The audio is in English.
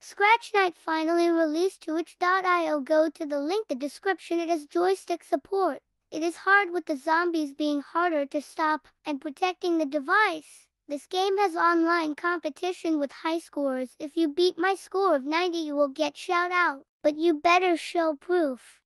Scratchnite finally released to itch.io. Go to the link in the description. It has joystick support. It is hard with the zombies being harder to stop and protecting the device. This game has online competition with high scores. If you beat my score of 90 you will get shout out, but you better show proof.